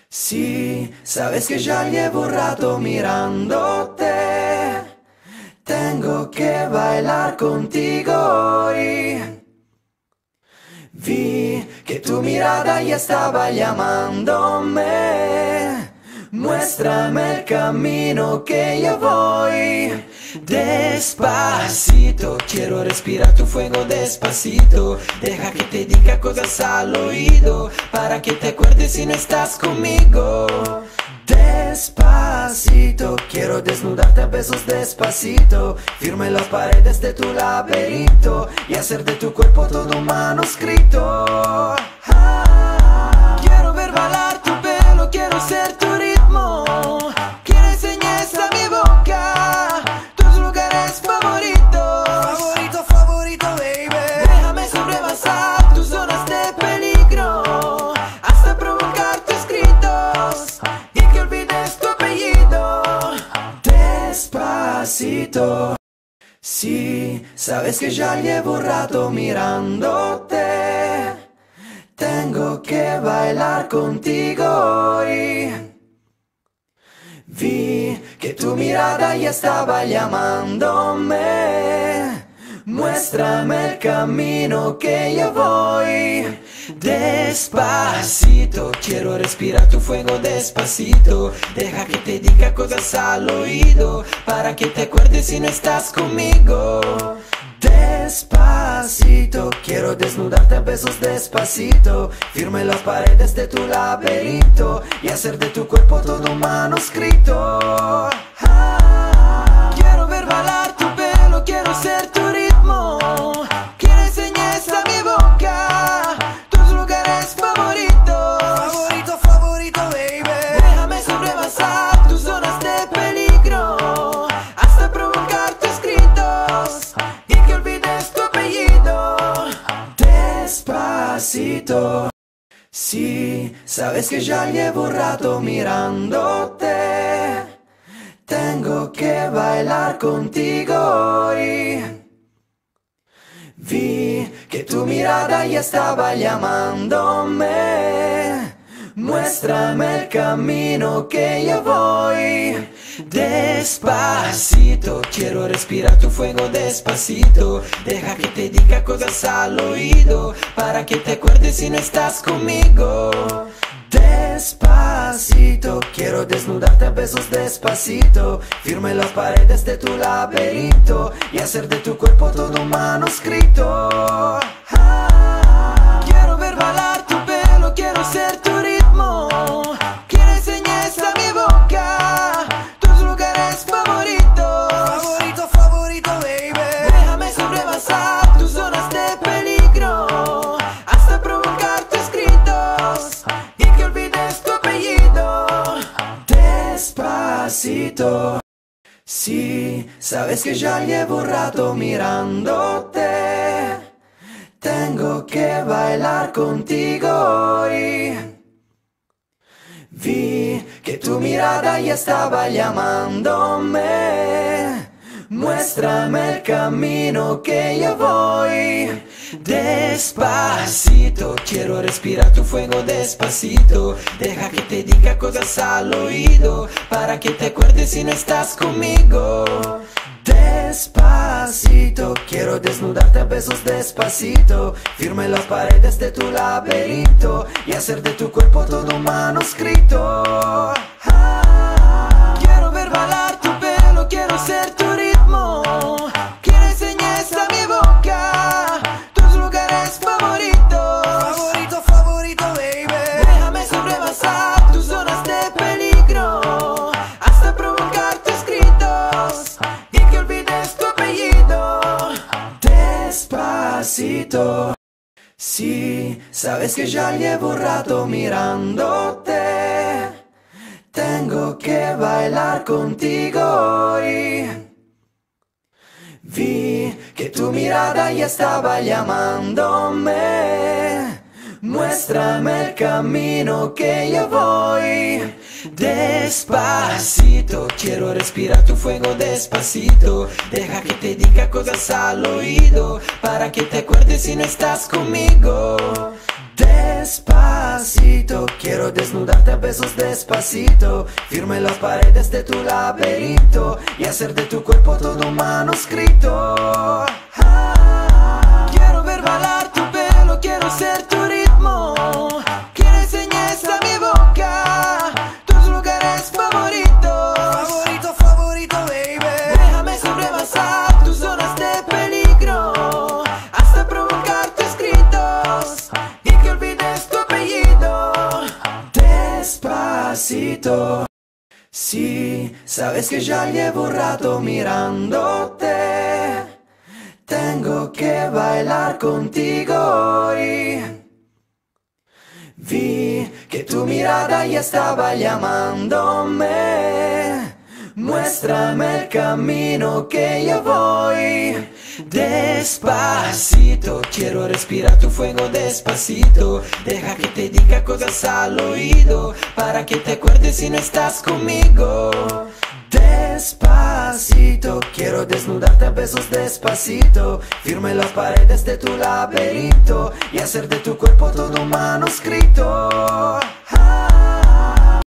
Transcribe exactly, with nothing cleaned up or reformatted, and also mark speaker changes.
Speaker 1: Sí, sabes que ya llevo un rato mirándote. Tengo que bailar contigo hoy. Vi que tu mirada ya estaba llamándome. Muéstrame el camino que yo voy. Despacito, quiero respirar tu fuego despacito. Deja que te diga cosas al oído, para que te acuerdes si no estás conmigo. Despacito, quiero desnudarte a besos despacito. Firme las paredes de tu laberinto y hacer de tu cuerpo todo un manuscrito. Ah, quiero ver bailar tu pelo, quiero ser tu ritmo. Quiero enseñes a mi boca tus lugares favoritos.
Speaker 2: Favorito, favorito, baby.
Speaker 1: Déjame sobrepasar tus zonas de peligro hasta provocar tus gritos y que olvides tu apellido. Despacito. Sí, sabes que ya llevo un rato mirándote. Tengo que bailar contigo hoy. Vi que tu mirada ya estaba llamándome. Muéstrame el camino que yo voy. Despacito, quiero respirar tu fuego despacito. Deja que te diga cosas al oído, para que te acuerdes si no estás conmigo. Despacito, quiero desnudarte a besos despacito. Firme las paredes de tu laberinto y hacer de tu cuerpo todo un manuscrito. Ah, quiero ver bailar tu pelo, quiero ser tu ritmo. Quiero enseñes a mi boca tus lugares favoritos.
Speaker 2: Favorito, favorito, baby.
Speaker 1: Déjame sobrepasar tus zonas de peligro hasta provocar tus gritos y que olvides tu apellido. Despacito. Sí, sabes que ya llevo un rato mirándote. Tengo que bailar contigo hoy. Vi que tu mirada ya estaba llamándome. Muéstrame el camino que yo voy. Despacito, quiero respirar tu fuego despacito. Deja que te diga cosas al oído, para que te acuerdes si no estás conmigo. Despacito, quiero desnudarte a besos despacito. Firme las paredes de tu laberinto y hacer de tu cuerpo todo un manuscrito. Ah, quiero ver bailar tu pelo, quiero ser tu ritmo. Quiero enseñes a mi boca tus lugares favoritos.
Speaker 2: Favorito, favorito, baby.
Speaker 1: Déjame sobrepasar tus zonas de peligro hasta provocar tus gritos y que olvides tu apellido. Despacito. Sí, sabes que ya llevo un rato mirándote. Tengo que bailar contigo hoy. Vi que tu mirada ya estaba llamándome. Muéstrame el camino que yo voy. Despacito, quiero respirar tu fuego despacito. Deja que te diga cosas al oído, para que te acuerdes si no estás conmigo. Despacito, quiero desnudarte a besos despacito. Firme las paredes de tu laberinto y hacer de tu cuerpo todo un manuscrito. Ah, quiero ver bailar tu pelo, quiero ser tu ritmo. Quiero enseñes a mi boca tus lugares favoritos.
Speaker 2: Favorito, favorito, baby.
Speaker 1: Déjame sobrepasar tus zonas de peligro hasta provocar tus gritos y que olvides tu apellido. Despacito. Sí, sabes que ya llevo un rato mirándote. Tengo que bailar contigo hoy. Vi que tu mirada ya estaba llamándome. Muéstrame el camino que yo voy. Despacito, quiero respirar tu fuego despacito. Deja que te diga cosas al oído, para que te acuerdes si no estás conmigo. Despacito. Despacito, quiero desnudarte a besos despacito, firme las paredes de tu laberinto y hacer de tu cuerpo todo un manuscrito. Ah,
Speaker 2: quiero ver bailar tu pelo, quiero ser tu ritmo, que le enseñes a mi boca tus lugares favoritos. Favorito, favorito, baby. Déjame sobrepasar tus zonas de peligro hasta provocar tus gritos y que olvides tu apellido.
Speaker 1: Despacito. Si sabes que ya llevo un rato mirándote, tengo que bailar contigo hoy. Vi que tu mirada ya estaba llamándome. Muéstrame el camino que yo voy. Despacito, quiero respirar tu fuego despacito. Deja que te diga cosas al oído, para que te acuerdes si no estás conmigo. Despacito, quiero desnudarte a besos despacito, firme las paredes de tu laberinto y hacer de tu cuerpo todo un manuscrito.